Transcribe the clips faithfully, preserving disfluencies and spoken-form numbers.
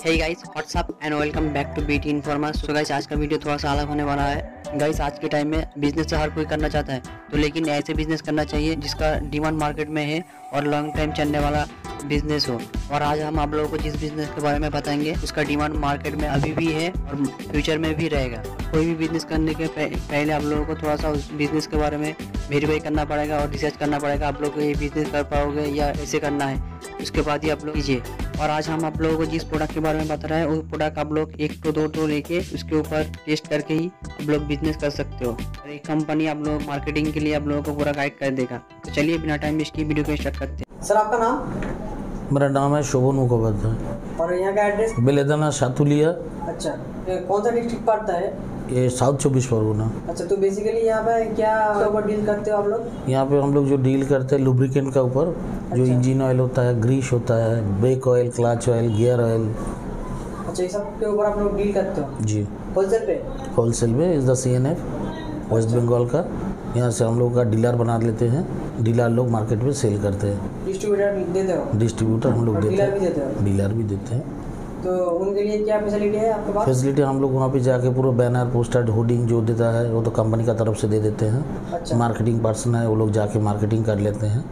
Hey guys whatsapp and welcome back to BT informer. So guys आज का video थोड़ा सा अलग होने वाला है। गाइस आज के टाइम में बिजनेस तो हर कोई करना चाहता है, तो लेकिन ऐसे बिजनेस करना चाहिए जिसका डिमांड मार्केट में है और लॉन्ग टाइम चलने वाला बिजनेस हो। और आज हम आप लोगों को जिस बिजनेस के बारे में बताएंगे उसका डिमांड मार्केट में अभी भी है और फ्यूचर में भी रहेगा। कोई भी बिजनेस करने के पहले आप लोगों को थोड़ा सा उस बिजनेस के बारे में वेरीफाई करना पड़ेगा और रिसर्च करना पड़ेगा। आप लोग को ये बिजनेस कर पाओगे या ऐसे करना है, उसके बाद ही आप लोग कीजिए। और आज हम आप लोगों को जिस प्रोडक्ट के बारे में बता रहे हैं वो प्रोडक्ट आप लोग एक तो दो तो लेके उसके ऊपर टेस्ट करके ही आप लोग बिजनेस कर सकते हो। और एक कंपनी आप लोग मार्केटिंग के लिए आप लोगों को पूरा गाइड कर देगा। तो चलिए बिना टाइम वेस्ट की वीडियो को स्टार्ट करते हैं। सर आपका नाम? मेरा नाम है शोभन मुखोपाध्याय। और यहाँ का एड्रेस? बेलेदाना सातुलिया। अच्छा, कौन सा डिस्ट्रिक्ट पड़ता है? ये साउथ चौबीस परगना। अच्छा, तो बेसिकली यहाँ पे क्या ऊपर डील करते हो आप लोग? यहाँ पे हम लोग जो डील करते हैं लुब्रिकेंट का ऊपर, जो अच्छा। इंजन ऑयल होता है, ग्रीस होता है, brake oil, clutch oil, gear oil. अच्छा, ये सब के ऊपर आप लोग डील करते हो? जी, होलसेल पे? होलसेल में is the C N F West Bengal का। यहाँ से हम लोग का डीलर बना लेते हैं, डीलर लोग मार्केट में सेल करते हैं। डिस्ट्रीब्यूटर देते हो? डिस्ट्रीब्यूटर हम लोग देते डीलर भी देते हो? हैं, डीलर भी देते हैं। तो उनके लिए क्या फैसिलिटी है आपके पास? फैसिलिटी हम लोग वहाँ पे जाके पूरा बैनर, पोस्टर, होर्डिंग जो देता है वो तो कंपनी का तरफ से दे देते हैं। अच्छा। मार्केटिंग पर्सन है, वो लोग जाके मार्केटिंग कर लेते हैं।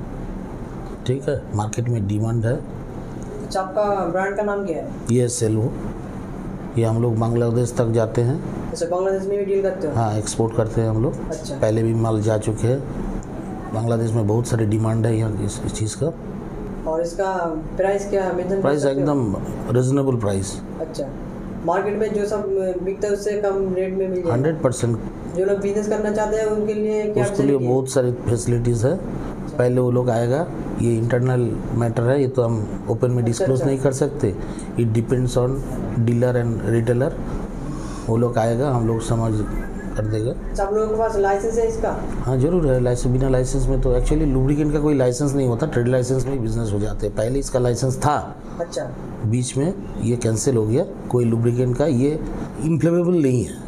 ठीक है, मार्केट में डिमांड है। अच्छा, आपका ब्रांड का नाम क्या है? ये सेल्वो, ये हम लोग बांग्लादेश तक जाते हैं। अच्छा, बांग्लादेश में भी डील करते हो? हाँ, एक्सपोर्ट करते हैं हम लोग। अच्छा। पहले भी माल जा चुके हैं। बांग्लादेश में बहुत सारी डिमांड है यहाँ इस, इस चीज़ का। और इसका प्राइस क्या है? प्राइस एकदम रिजनेबल प्राइस। अच्छा, मार्केट में जो सब बिकता है उससे कम रेट में मिल जाएगा? Hundred percent. जो लोग बिजनेस करना चाहते हैं उनके लिए क्या उसके लिए बहुत सारी फैसिलिटीज़ है। पहले वो लोग आएगा, ये इंटरनल मैटर है, ये तो हम ओपन में डिस्क्लोज अच्छा। नहीं कर सकते। It depends on dealer and retailer. वो लोग आएगा, हम लोग समझ कर देगा। आप लोगों के पास लाइसेंस है इसका? हाँ जरूर है लाइसेंस। बिना लाइसेंस में तो एक्चुअली लुब्रिकेंट का कोई लाइसेंस नहीं होता, ट्रेड लाइसेंस में ही बिजनेस हो जाते हैं। पहले इसका लाइसेंस था, अच्छा, बीच में ये कैंसिल हो गया। कोई लुब्रिकेंट का ये इन्फ्लेमेबल नहीं है,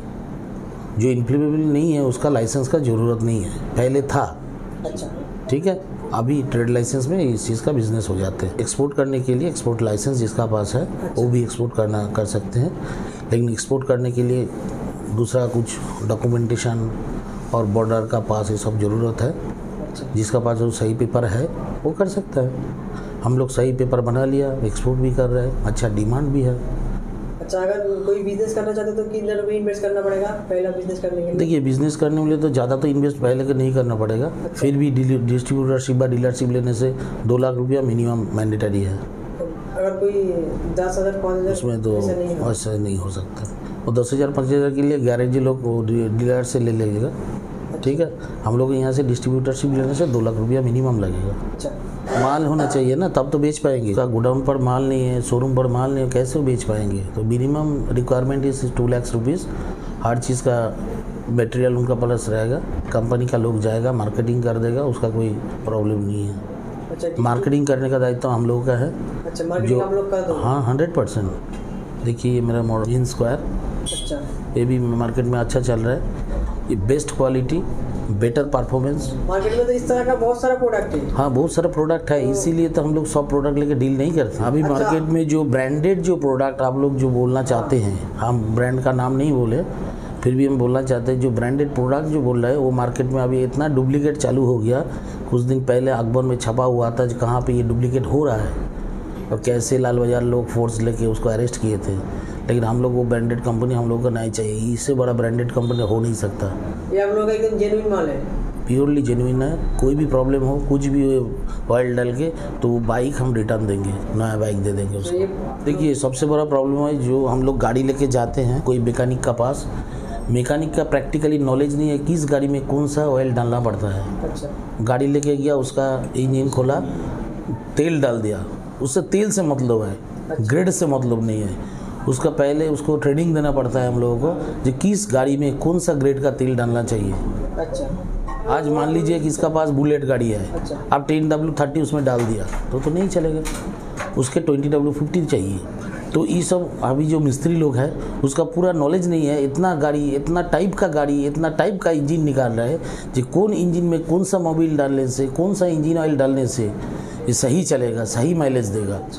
जो इन्फ्लेमेबल नहीं है उसका लाइसेंस का ज़रूरत नहीं है, पहले था। अच्छा, ठीक है, अभी ट्रेड लाइसेंस में इस चीज़ का बिजनेस हो जाते हैं। एक्सपोर्ट करने के लिए एक्सपोर्ट लाइसेंस जिसका पास है वो भी एक्सपोर्ट करना कर सकते हैं, लेकिन एक्सपोर्ट करने के लिए दूसरा कुछ डॉक्यूमेंटेशन और बॉर्डर का पास ये सब ज़रूरत है। अच्छा। जिसका पास जो सही पेपर है वो कर सकता है। हम लोग सही पेपर बना लिया, एक्सपोर्ट भी कर रहे हैं, अच्छा डिमांड भी है। अच्छा, अगर कोई बिजनेस करना चाहते तो कितने रुपये इन्वेस्ट करना पड़ेगा पहला बिजनेस करने के लिए? देखिए, बिजनेस करने के लिए तो ज़्यादा तो इन्वेस्ट पहले के नहीं करना पड़ेगा। अच्छा। फिर भी डिस्ट्रीब्यूटरशिप या डीलरशिप लेने से दो लाख रुपया मिनिमम मैंडेटरी है। तो अगर कोई दस हज़ार पाँच हज़ार उसमें तो ऐसा नहीं है? ऐसा नहीं हो सकता। और दस हज़ार पाँच हज़ार के लिए गारंटी लोग डीलर से ले लेगा। ठीक है, हम लोग यहाँ से डिस्ट्रीब्यूटरशिप लेने से दो लाख रुपया मिनिमम लगेगा। अच्छा, माल होना चाहिए ना, तब तो बेच पाएंगे। का गोडाउन पर माल नहीं है, शोरूम पर माल नहीं है, कैसे बेच पाएंगे? तो minimum requirement is two lakhs rupees. हर चीज़ का मटेरियल उनका प्लस रहेगा, कंपनी का लोग जाएगा, मार्केटिंग कर देगा, उसका कोई प्रॉब्लम नहीं है। अच्छा, मार्केटिंग करने का दायित्व हम लोगों का है। अच्छा, मार्केटिंग आप लोग कर दो? हाँ, हंड्रेड परसेंट। देखिए ये मेरा मॉडल इन स्क्वायर, अच्छा, ये भी मार्केट में अच्छा चल रहा है। ये best quality, better performance. Market में तो इस तरह का बहुत सारा प्रोडक्ट है। हाँ, बहुत सारा प्रोडक्ट है, इसीलिए तो हम लोग सब प्रोडक्ट लेके डील नहीं करते। अभी अच्छा। मार्केट में जो ब्रांडेड जो प्रोडक्ट आप लोग जो बोलना चाहते हैं, हम ब्रांड का नाम नहीं बोले, फिर भी हम बोलना चाहते हैं, जो ब्रांडेड प्रोडक्ट जो बोल रहे हैं वो मार्केट में अभी इतना डुप्लीकेट चालू हो गया। कुछ दिन पहले अखबार में छपा हुआ था जो कहाँ पे ये डुप्लीकेट हो रहा है और कैसे लाल बाजार लोग फोर्स लेके उसको अरेस्ट किए थे। लेकिन हम लोग वो ब्रांडेड कंपनी हम लोग को नहीं चाहिए, इससे बड़ा ब्रांडेड कंपनी हो नहीं सकता। ये हम लोग का एकदम जेन्युइन माल है, प्योरली जेन्युइन है। कोई भी प्रॉब्लम हो, कुछ भी ऑयल डाल के, तो वो बाइक हम रिटर्न देंगे, नया बाइक दे देंगे उसको। देखिए सबसे बड़ा प्रॉब्लम है, जो हम लोग गाड़ी लेके जाते हैं कोई मैकेनिक का पास, मैकेनिक का प्रैक्टिकली नॉलेज नहीं है किस गाड़ी में कौन सा ऑयल डालना पड़ता है। अच्छा, गाड़ी लेके गया, उसका इंजन खोला, तेल डाल दिया, उससे तेल से मतलब है, ग्रेड से मतलब नहीं है। उसका पहले उसको ट्रेनिंग देना पड़ता है हम लोगों को, जो किस गाड़ी में कौन सा ग्रेड का तेल डालना चाहिए। अच्छा, आज मान लीजिए कि इसका पास बुलेट गाड़ी है, अच्छा, आप टेन डब्ल्यू थर्टी उसमें डाल दिया तो तो नहीं चलेगा, उसके ट्वेंटी डब्ल्यू फिफ्टी चाहिए। तो ये सब अभी जो मिस्त्री लोग हैं उसका पूरा नॉलेज नहीं है। इतना गाड़ी, इतना टाइप का गाड़ी, इतना टाइप का इंजन निकाल रहा है कि कौन इंजन में कौन सा मोबिल डालने से, कौन सा इंजन ऑयल डालने से ये सही चलेगा, सही माइलेज देगा। तो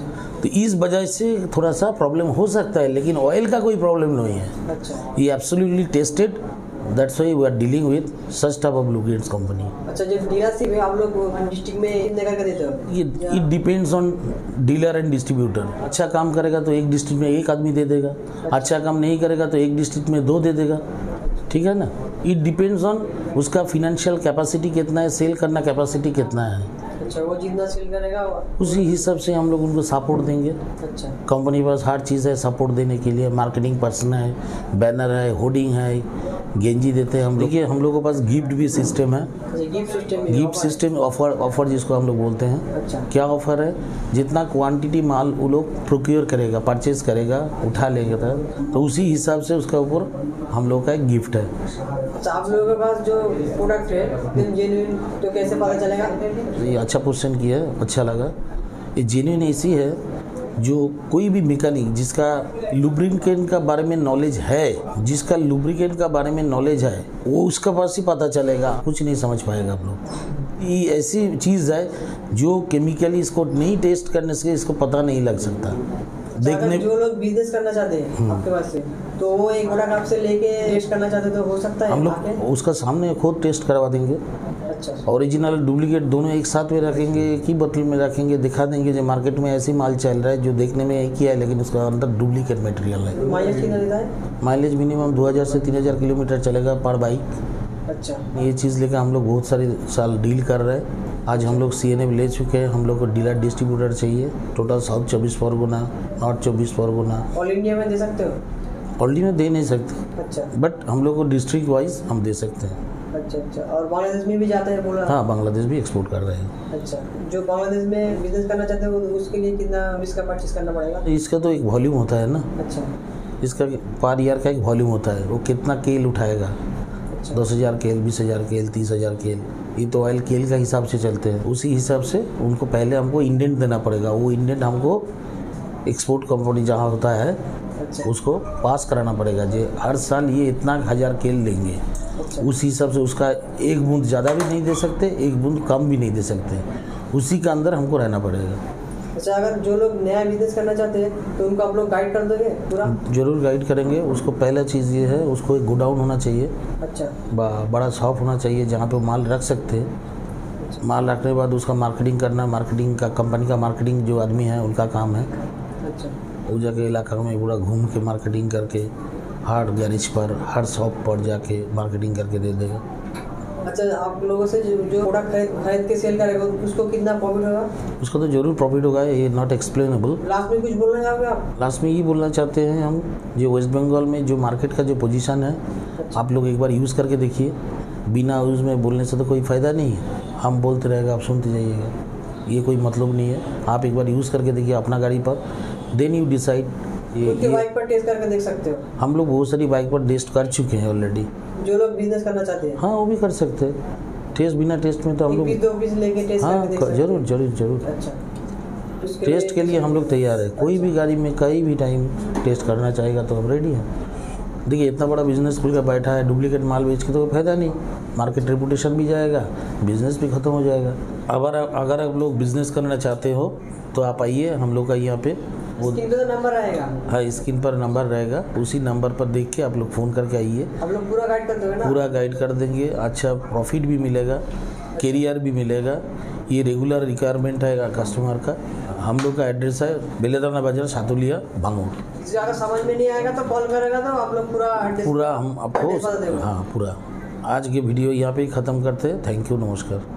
तो इस वजह से थोड़ा सा प्रॉब्लम हो सकता है, लेकिन ऑयल का कोई प्रॉब्लम नहीं है। अच्छा ये absolutely tested, that's why we are dealing with such type of lubricants company. अच्छा, जो डीलरशिप है आप लोग डिस्ट्रिक्ट में कितने का देते हो? ये it depends on dealer and distributor. अच्छा काम करेगा तो एक डिस्ट्रिक्ट में एक आदमी दे देगा, अच्छा काम नहीं करेगा तो एक डिस्ट्रिक्ट में दो दे देगा, ठीक है ना। इट डिपेंड्स ऑन उसका फिनेंशियल कैपेसिटी कितना है, सेल करना कैपेसिटी कितना है। अच्छा, वो जितना सेल करेगा उसी हिसाब से हम लोग उनको सपोर्ट देंगे। अच्छा, कंपनी पास हर चीज़ है सपोर्ट देने के लिए, मार्केटिंग पर्सन है, बैनर है, होर्डिंग है, गेंजी देते हैं हम। देखिए हम लोग के पास गिफ्ट भी सिस्टम है, gift system gift system offer offer जिसको हम लोग बोलते हैं। अच्छा, क्या ऑफर है, जितना क्वांटिटी माल वो लोग प्रोक्योर करेगा, परचेज करेगा, उठा लेगा था, तो उसी हिसाब से उसका ऊपर हम लोग का एक गिफ्ट है। अच्छा, आप लोगों के पास जो प्रोडक्ट है जेन्युइन तो कैसे पता चलेगा? ये अच्छा क्वेश्चन किया है, अच्छा लगा। ये जेन्युइन ऐसी है जो कोई भी मैकेनिक जिसका लुब्रिकेंट का बारे में नॉलेज है, जिसका लुब्रिकेंट का बारे में नॉलेज है, वो उसका पास ही पता चलेगा, कुछ नहीं समझ पाएगा आप लोग। ये ऐसी चीज़ है जो केमिकली इसको नहीं टेस्ट करने से इसको पता नहीं लग सकता। देखने जो लोग बिजनेस करना चाहते हैं आपके पास से, तो वो एक प्रोडक्ट आपसे लेके टेस्ट करना चाहते तो हो सकता है? हम लोग उसका सामने खुद टेस्ट करवा देंगे। अच्छा, ओरिजिनल डुप्लीकेट दोनों एक साथ में रखेंगे, एक ही बोतल में रखेंगे, दिखा देंगे जो मार्केट में ऐसी माल चल रहा है जो देखने में एक ही है लेकिन उसका अंदर डुप्लीकेट मटेरियल है। माइलेज कितना देता है? माइलेज मिनिमम दो हज़ार से तीन हज़ार किलोमीटर चलेगा पर बाइक। अच्छा, ये चीज़ लेकर हम लोग बहुत सारे साल डील कर रहे हैं। आज हम लोग सी एन एफ ले चुके हैं, हम लोग को डीलर डिस्ट्रीब्यूटर चाहिए टोटल साउथ चौबीस परगना, नॉर्थ चौबीस परगना। ऑल इंडिया में दे सकते हो? ऑल इंडिया में दे नहीं सकते। अच्छा, बट हम लोग को डिस्ट्रिक्ट वाइज हम दे सकते हैं। अच्छा अच्छा, और बांग्लादेश में भी जाते हैं बोल रहा? हाँ, बांग्लादेश भी एक्सपोर्ट कर रहे हैं। अच्छा, जो बांग्लादेश में बिजनेस करना चाहते हैं उसके लिए कितना इसका परचेस करना पड़ेगा? इसका तो एक वॉल्यूम होता है ना। अच्छा, इसका पर ईयर का एक वॉल्यूम होता है, वो कितना केल उठाएगा। अच्छा, दस हज़ार केल, बीस हज़ार केल, तीस हज़ार केल, ये तो ऑयल केल का हिसाब से चलते हैं। उसी हिसाब से उनको पहले हमको इंडेंट देना पड़ेगा, वो इंडेंट हमको एक्सपोर्ट कंपनी जहाँ होता है अच्छा, उसको पास कराना पड़ेगा। जो हर साल ये इतना हज़ार केल लेंगे, अच्छा, उस हिसाब से उसका एक बूंद ज़्यादा भी नहीं दे सकते, एक बूंद कम भी नहीं दे सकते, उसी के अंदर हमको रहना पड़ेगा। अच्छा, अगर जो लोग नया बिजनेस करना चाहते हैं तो उनको आप लोग गाइड कर दोगे पूरा? जरूर गाइड करेंगे। उसको पहला चीज़ ये है, उसको एक गोडाउन होना चाहिए, अच्छा, बड़ा शॉप होना चाहिए जहाँ पे माल रख सकते हैं। माल रखने के बाद उसका मार्केटिंग करना, मार्केटिंग का कंपनी का मार्केटिंग जो आदमी है उनका काम है। अच्छा, वो जाके इलाका में पूरा घूम के मार्केटिंग करके हर गैरेज पर, हर शॉप पर जाके मार्केटिंग करके दे देगा। अच्छा, आप लोगों से जो जो प्रोडक्ट खरीद खरीद के सेल करेगा उसको कितना प्रॉफिट होगा? उसका तो जरूर प्रॉफिट होगा, ये नॉट एक्सप्लेनेबल। लास्ट में कुछ बोलना चाहोगे आप? लास्ट में ये बोलना चाहते हैं हम, जो वेस्ट बंगाल में जो मार्केट का जो पोजीशन है, आप लोग एक बार यूज़ करके देखिए। बिना यूज़ में बोलने से तो कोई फ़ायदा नहीं है, हम बोलते रहेगा आप सुनते जाइएगा, ये कोई मतलब नहीं है। आप एक बार यूज़ करके देखिए अपना गाड़ी पर, देन यू डिसाइड। ये, ये बाइक पर टेस्ट करके देख सकते हो? हम लोग बहुत सारी बाइक पर टेस्ट कर चुके हैं ऑलरेडी। जो लोग बिजनेस करना चाहते हैं हाँ, वो भी कर सकते हैं। टेस्ट बिना टेस्ट में तो हम लोग, एक दो पीस लेके टेस्ट हाँ करके देख सकते हैं? जरूर जरूर जरूर। अच्छा, उसके टेस्ट के लिए हम लोग तैयार है। कोई भी गाड़ी में कहीं भी टाइम टेस्ट करना चाहेगा तो हम रेडी हैं। देखिए इतना बड़ा बिजनेस खुल कर बैठा है, डुप्लीकेट माल बेच के तो कोई फायदा नहीं, मार्केट रेपुटेशन भी जाएगा, बिजनेस भी खत्म हो जाएगा। अगर अगर आप लोग बिजनेस करना चाहते हो तो आप आइए, हम लोग का यहाँ पे वो स्क्रीन पे तो नंबर रहेगा। हाँ, स्क्रीन पर नंबर रहेगा, उसी नंबर पर देख के आप लोग फ़ोन करके आइए, आप लोग पूरा गाइड कर दोगे ना? पूरा गाइड कर देंगे। अच्छा प्रॉफिट भी मिलेगा, कैरियर भी मिलेगा, ये रेगुलर रिक्वायरमेंट है कस्टमर का। हम लोग का एड्रेस है बेलेदाना बाजार, सातुलिया, भांगूर। अगर समझ में नहीं आएगा तो कॉल करेगा तो आप लोग पूरा पूरा हम आपको, हाँ पूरा। आज की वीडियो यहाँ पे ही ख़त्म करते हैं। थैंक यू, नमस्कार।